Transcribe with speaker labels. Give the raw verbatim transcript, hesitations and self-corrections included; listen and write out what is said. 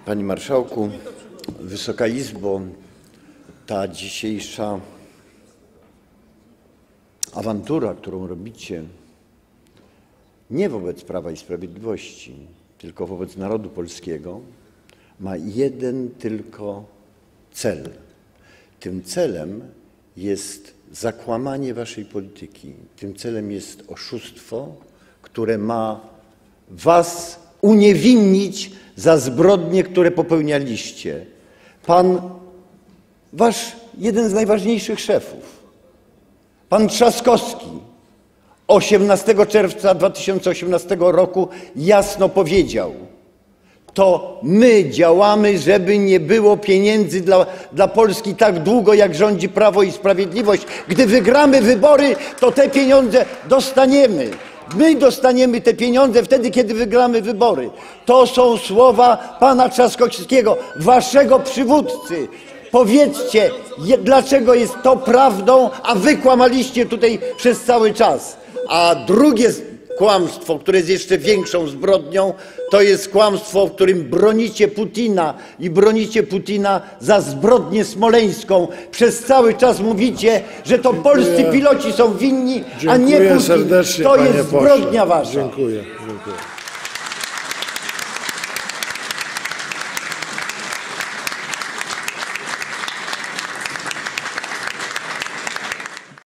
Speaker 1: Panie Marszałku, Wysoka Izbo, ta dzisiejsza awantura, którą robicie, nie wobec Prawa i Sprawiedliwości, tylko wobec narodu polskiego, ma jeden tylko cel. Tym celem jest zakłamanie waszej polityki. Tym celem jest oszustwo, które ma was uniewinnić za zbrodnie, które popełnialiście. Pan, wasz jeden z najważniejszych szefów, pan Trzaskowski, osiemnastego czerwca dwa tysiące osiemnastego roku jasno powiedział: to my działamy, żeby nie było pieniędzy dla, dla Polski tak długo, jak rządzi Prawo i Sprawiedliwość. Gdy wygramy wybory, to te pieniądze dostaniemy. My dostaniemy te pieniądze wtedy, kiedy wygramy wybory. To są słowa pana Trzaskowskiego, waszego przywódcy. Powiedzcie, dlaczego jest to prawdą, a wy kłamaliście tutaj przez cały czas. A drugie kłamstwo, które jest jeszcze większą zbrodnią, to jest kłamstwo, w którym bronicie Putina i bronicie Putina za zbrodnię smoleńską. Przez cały czas mówicie, że to polscy piloci są winni, a nie Putin. To jest zbrodnia wasza.
Speaker 2: Dziękuję. Dziękuję.